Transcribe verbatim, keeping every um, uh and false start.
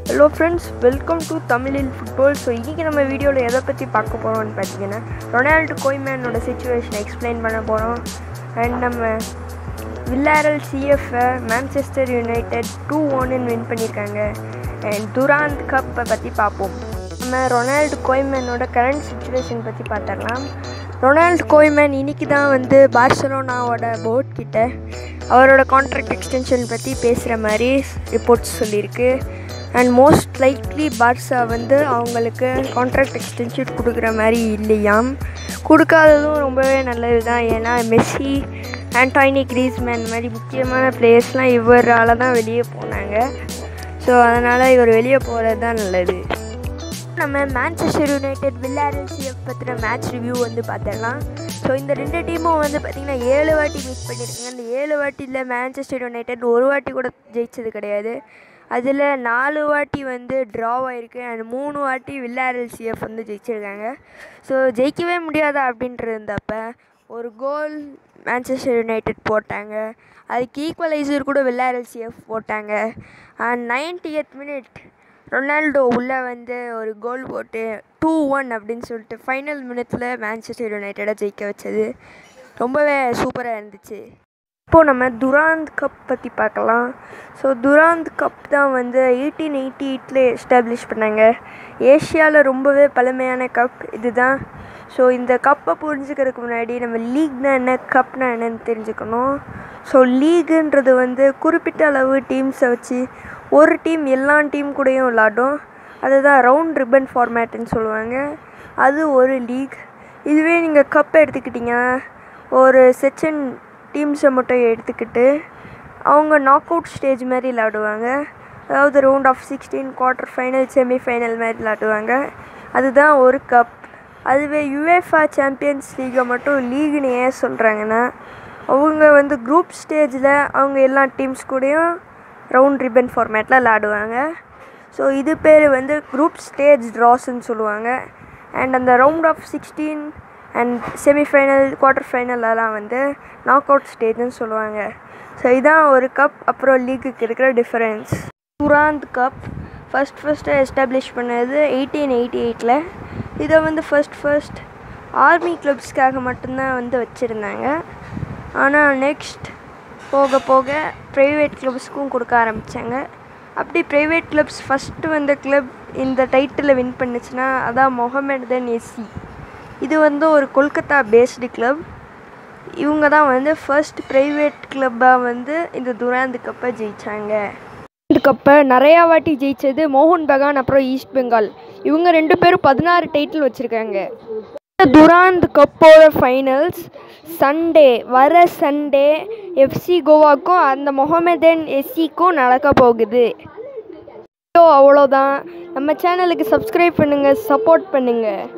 Hello friends, welcome to Tamil in Football. So இன்னைக்கு நம்ம வீடியோல எதை பத்தி பார்க்க போறோம்னு பார்த்தீங்கன்னா ரொனால்டோ கோய்மேனோட சிச்சுவேஷனை எக்ஸ்பிளைன் பண்ண போறோம். அண்ட் நம்ம Villarreal CF Manchester United two one win பண்ணியிருக்காங்க. அண்ட் துராந்த் கப்பை பற்றி பார்ப்போம். நம்ம ரொனால்டோ கோய்மேனோட கரண்ட் சிச்சுவேஷன் பற்றி பார்த்துடலாம். ரொனால்டோ கோய்மேன் இன்னைக்கு தான் வந்து பார்சலோனாவோட போர்ட் கிட்ட அவரோட கான்ட்ராக்ட் எக்ஸ்டென்ஷன் பற்றி பேசுகிற மாதிரி ரிப்போர்ட்ஸ் சொல்லியிருக்கு. அண்ட் மோஸ்ட் லைக்லி பார்சா வந்து அவங்களுக்கு கான்ட்ராக்ட் எக்ஸ்டென்ஷன் கொடுக்குற மாதிரி இல்லையாம். கொடுக்காததும் ரொம்பவே நல்லது தான். ஏன்னா மெஸ்ஸி, ஆண்டோனி கிரீஸ்மேன் மாதிரி முக்கியமான பிளேயர்ஸ்லாம் இவரால் தான் வெளியே போனாங்க. ஸோ அதனால் இவர் வெளியே போகிறது தான் நல்லது. நம்ம மான்செஸ்டர் யுனைடெட் வில்லாரல் சிஎஃப் பற்றின மேட்ச் ரிவ்யூ வந்து பார்த்துடலாம். ஸோ இந்த ரெண்டு டீமும் வந்து பார்த்திங்கன்னா ஏழு வாட்டி மீட் பண்ணியிருக்காங்க. அந்த ஏழு வாட்டியில் மான்செஸ்டர் யுனைடெட் ஒரு வாட்டி கூட ஜெயிச்சது கிடையாது. அதில் நாலு வாட்டி வந்து ட்ராவ் ஆகிருக்கு. அண்ட் மூணு வாட்டி வில்லாரல் சிஎஃப் வந்து ஜெயிச்சிருக்காங்க. ஸோ ஜெயிக்கவே முடியாதா அப்படின்ட்டு இருந்தப்போ ஒரு கோல் மான்செஸ்டர் யுனைடெட் போட்டாங்க. அதுக்கு ஈக்குவலைசர் கூட வில்லாரல் சிஎஃப் போட்டாங்க. அண்ட் நைன்டியத் மினிட் ரொனால்டோ உள்ளே வந்து ஒரு கோல் போட்டு டூ ஒன் அப்படின்னு சொல்லிட்டு ஃபைனல் மினிட்ஸில் மான்செஸ்டர் யுனைடெடை ஜெயிக்க வச்சது ரொம்பவே சூப்பராக இருந்துச்சு. இப்போது நம்ம துராந்த் கப் பற்றி பார்க்கலாம். ஸோ துராந்த் கப் தான் வந்து எயிட்டீன் எயிட்டி எயிட்டில் எஸ்டாப்ளிஷ் பண்ணாங்க. ஏஷியாவில் ரொம்பவே பழமையான கப் இது தான். ஸோ இந்த கப்பை புரிஞ்சுக்கிறதுக்கு முன்னாடி நம்ம லீக்னா என்ன, கப்னா என்னன்னு தெரிஞ்சுக்கணும். ஸோ லீகுன்றது வந்து குறிப்பிட்ட அளவு டீம்ஸை வச்சு ஒரு டீம் எல்லா டீம் கூடயும் விளாடும். அதுதான் ரவுண்ட் ரிப்பன் ஃபார்மேட்டுன்னு சொல்லுவாங்க. அது ஒரு லீக். இதுவே நீங்கள் கப்பை எடுத்துக்கிட்டிங்கன்னா ஒரு செக்ஷன் டீம்ஸை மட்டும் எடுத்துக்கிட்டு அவங்க நாக் அவுட் ஸ்டேஜ் மாதிரி விளாடுவாங்க. அதாவது round of sixteen, quarter final, semifinal மாதிரி விளாடுவாங்க. அதுதான் ஒரு கப். அதுவே யுஎஃப்ஏ சாம்பியன்ஸ் லீகை மட்டும் லீக்னு ஏன் சொல்கிறாங்கன்னா அவங்க வந்து குரூப் ஸ்டேஜில் அவங்க எல்லா டீம்ஸ் கூடயும் ரவுண்ட் ரிப்பன் ஃபார்மேட்டில் விளாடுவாங்க. ஸோ இது பேர் வந்து குரூப் ஸ்டேஜ் ட்ராஸ்ன்னு சொல்லுவாங்க. அண்ட் அந்த round of sixteen and semifinal, quarter ஃபைனலெலாம் வந்து நாக் அவுட் ஸ்டேஜ்னு சொல்லுவாங்க. ஸோ இதுதான் ஒரு கப் அப்புறம் லீக்குக்கு இருக்கிற difference. Durand cup first first establish பண்ணது எயிட்டீன் எயிட்டி எயிட்டில். இதை வந்து ஃபஸ்ட் ஃபஸ்ட் ஆர்மி கிளப்ஸ்க்காக மட்டும்தான் வந்து வச்சுருந்தாங்க. ஆனால் நெக்ஸ்ட் போக போக ப்ரைவேட் கிளப்ஸுக்கும் கொடுக்க ஆரம்பித்தாங்க. அப்படி ப்ரைவேட் கிளப்ஸ் ஃபஸ்ட்டு வந்த கிளப் இந்த டைட்டிலை வின் பண்ணிச்சுன்னா அதான் மொஹமெடன் எஸ்சி. இது வந்து ஒரு கொல்கத்தா பேஸ்டு கிளப். இவங்க தான் வந்து ஃபர்ஸ்ட் ப்ரைவேட் கிளப்பாக வந்து இந்த துராந்த் கப்பை ஜெயித்தாங்க. இந்த கப்பை நிறையா வாட்டி ஜெயித்தது மோகன் பகான் அப்புறம் ஈஸ்ட் பெங்கால். இவங்க ரெண்டு பேரும் பதினாறு டைட்டில் வச்சுருக்காங்க. துராந்த் கப்போட ஃபைனல்ஸ் சண்டே வர சண்டே எஃப்சி கோவாக்கும் அந்த மொஹமெடன் எஸ்சிக்கும் நடக்க போகுது. அவ்வளோதான். நம்ம சேனலுக்கு சப்ஸ்கிரைப் பண்ணுங்கள், சப்போர்ட் பண்ணுங்கள்.